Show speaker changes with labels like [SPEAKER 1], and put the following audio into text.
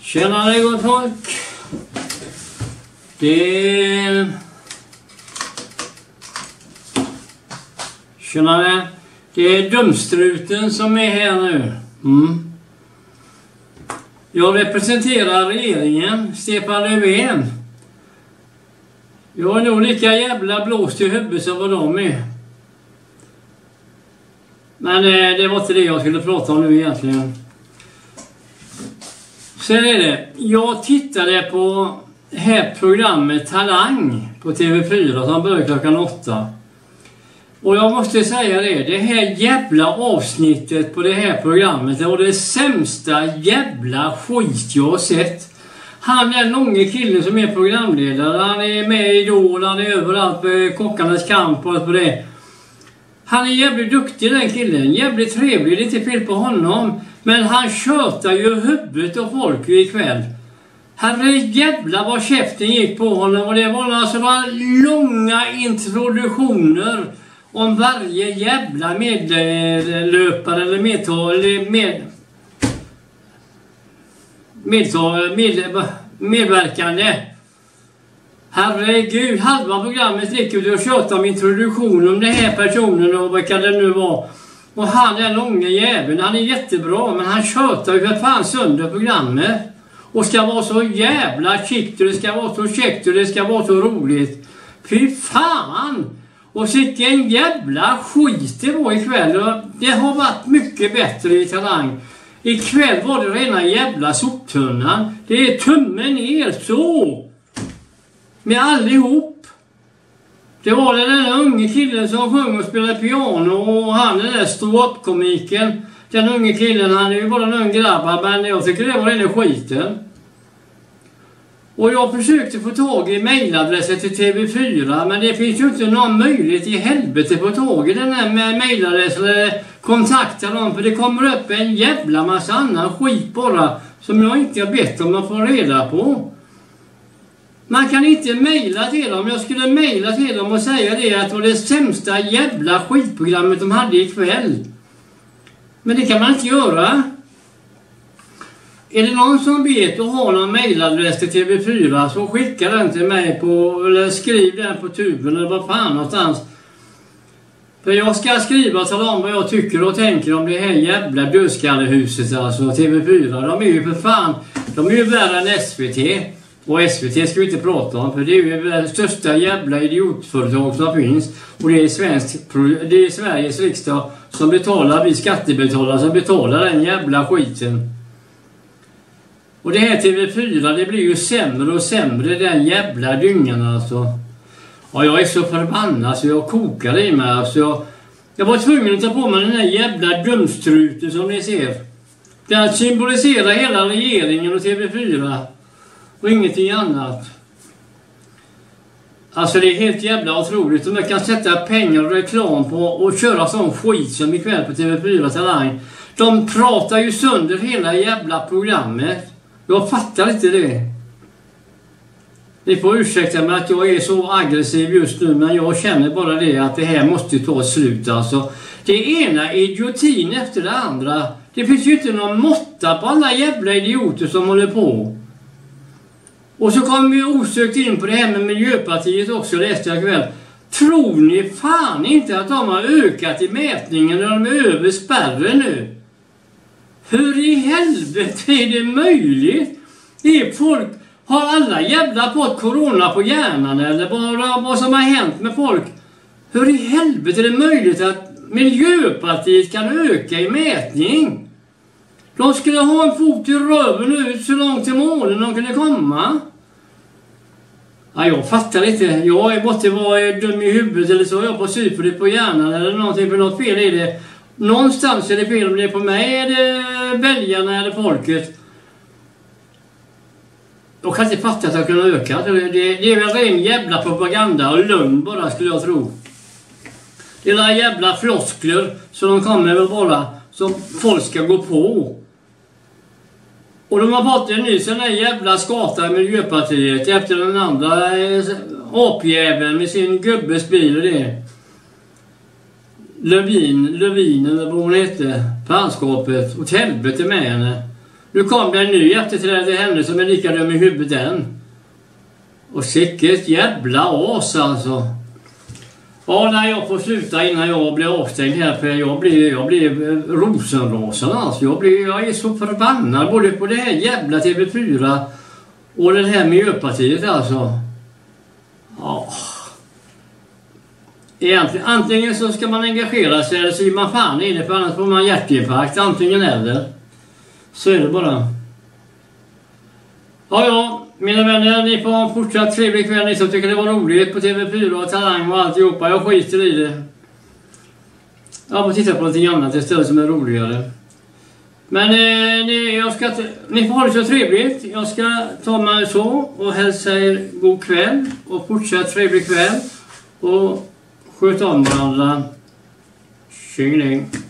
[SPEAKER 1] Tjenare gott folk. Tjenare. Det är Dumstruten som är här nu. Jag representerar regeringen, Stefan Löfven. Jag är nog lika jävla blåst i huvudet som vad de är. Men det var inte det jag skulle prata om nu egentligen. Sen är det, jag tittade på här programmet Talang på TV4 som börjar klockan 8. Och jag måste säga det här jävla avsnittet på det här programmet, det var det sämsta jävla skit jag har sett. Han är den unge killen som är programledare, han är med i Idol, han är överallt på Kockarnas kamp och allt på det. Han är jävligt duktig den killen, jävligt trevlig, det är inte fel på honom. Men han tjötar ju huvudet av folk ikväll. Herre jävla vad käften gick på honom. Och det var alltså långa introduktioner om varje jävla medlöpare eller medverkande. Herregud, halva programmet gick ut och tjötade om introduktion om den här personen och vad kan det nu vara. Och han är långa jäveln, han är jättebra, men han tjötar ju för fan sönder programmet. Och ska vara så jävla chikt och det ska vara så käckt och det ska vara så roligt. Fy fan! Och vilken jävla skit det var ikväll. Och det har varit mycket bättre i Talang. Ikväll var det rena jävla soptunnan. Det är tummen ner så. Med allihop. Det var den där unge killen som sjöng och spelade piano och han den där stå-upp-komiken. Den unge killen, han är ju bara en ung grabb, men jag tycker det var den där skiten. Och jag försökte få tag i mejladressen till TV4, men det finns ju inte någon möjlighet i helvete att få tag i den här mejladressen eller kontakta dem, för det kommer upp en jävla massa annan skit bara som jag inte har bett om att få reda på. Man kan inte mejla till dem. Jag skulle mejla till dem och säga det att det var det sämsta jävla skitprogrammet de hade ikväll. Men det kan man inte göra. Är det någon som vet och har någon mejladress till TV4 så skicka den till mig på, eller skriv den på tuben eller vad fan någonstans. För jag ska skriva och tala om vad jag tycker och tänker om det här jävla dödskallehuset, alltså TV4. De är ju för fan, de är ju värre än SVT. Och SVT ska vi inte prata om, för det är ju det största jävla idiotföretag som finns. Och det är Sveriges riksdag som betalar, vi skattebetalare som betalar den jävla skiten. Och det här TV4, det blir ju sämre och sämre, den jävla dyngan alltså. Ja, jag är så förbannad så jag kokar i mig. Alltså jag var tvungen att ta på mig den här jävla dumstruten som ni ser. Den symboliserar hela regeringen och TV4. Och ingenting annat. Alltså det är helt jävla otroligt. Om jag kan sätta pengar och reklam på och köra sån skit som ikväll på TV4 Talang. De pratar ju sönder hela jävla programmet. Jag fattar inte det. Ni får ursäkta mig att jag är så aggressiv just nu, men jag känner bara det att det här måste ta slut alltså. Det ena idiotin efter det andra. Det finns ju inte någon måtta på alla jävla idioter som håller på. Och så kommer vi osökt in på det här med Miljöpartiet också, läste jag kväll. Tror ni fan inte att de har ökat i mätningen när de är över spärren nu? Hur i helvete är det möjligt? Folk, har alla jävla fått corona på hjärnan eller vad som har hänt med folk? Hur i helvete är det möjligt att Miljöpartiet kan öka i mätning? De skulle ha en fot i röven ut så långt till målen de kunde komma. Ja, jag fattar inte. Jag måste vara dum i huvudet eller så. Jag får syfret på hjärnan eller någonting, för något fel är det. Någonstans är det fel, om det är på mig är det väljarna eller folket. Jag kan inte fatta att jag kunde öka. Det är väl ren jävla propaganda och lögn bara, skulle jag tro. Det är där jävla floskler som de kommer väl bara som folk ska gå på. Och de har fått en ny sån här jävla skata i Miljöpartiet efter den andra apjäveln med sin gubbes bil och det. Lövin eller vad hon hette, fanskapet, åt helvete med henne. Nu kom det en ny efterträdare till henne som är lika dum i huvudet än. Och sicket jävla as alltså. Ja, när jag får sluta innan jag blir avstängd här, för jag blir rosenrasande alltså. Jag är så förbannad både på det här jävla TV4 och det här Miljöpartiet alltså. Ja. Egentligen, antingen så ska man engagera sig eller så är man fan inne, för annars får man hjärtinfarkt, antingen eller. Så är det bara. Ja, mina vänner, ni får ha en fortsatt trevlig kväll, ni som tycker det var roligt på TV4 och Talang och alltihopa. Jag skiter i det. Jag får titta på någonting annat istället som är roligare. Men ni får ha det så trevligt. Jag ska ta mig så och hälsa er god kväll och fortsatt trevlig kväll. Och sköt om varandra. Tjingeling.